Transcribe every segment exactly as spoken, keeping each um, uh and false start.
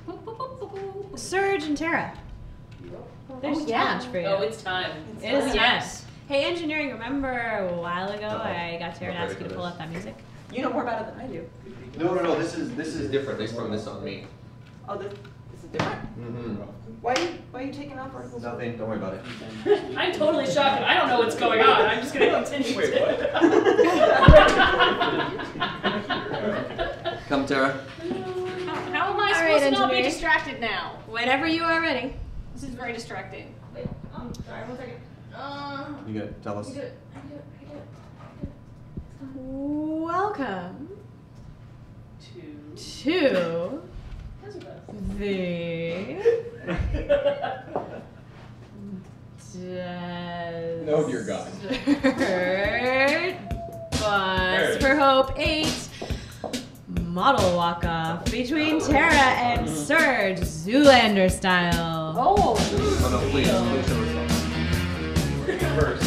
Surge and Tara. There's oh, a yeah. challenge for you. Oh, it's time. It's it is time. Yes. Hey, engineering, remember a while ago Uh-oh. I got Tara to ask you to pull up that music? You know more about it than I do. No, no, no. This is this is different. They sprung this on me. Oh, this, this is different? Mm-hmm. Why are you, why are you taking off articles? Nothing. Don't worry about it. I'm totally shocked. I don't know what's going on. I'm just going to continue. Wait, what? Come, Tara. How am I All supposed right, to not be engineer. distracted now? Whenever you are ready. This is very distracting. Wait, oh, sorry, one second. Uh, You got it. Tell us. I do it, I do it, I do it. Welcome Two. to the No, dear God. Desert Bus for Hope eight model walk-off between Tara and Surge, Zoolander style. Oh! Oh no, please, please don't first.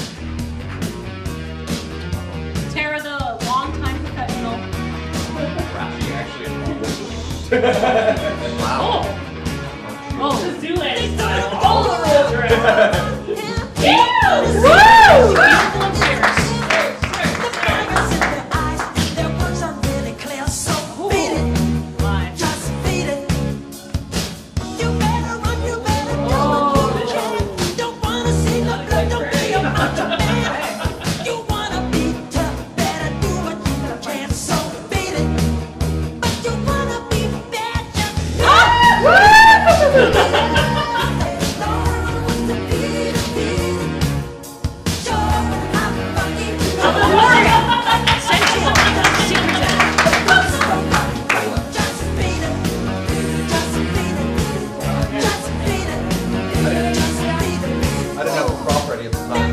Tara, the longtime professional. She actually Oh! Oh. The Zoolander style. All the rules are out. Woo! I didn't have a prop ready at the time.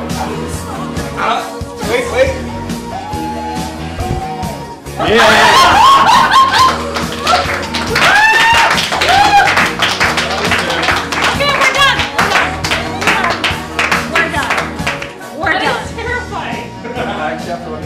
Yeah!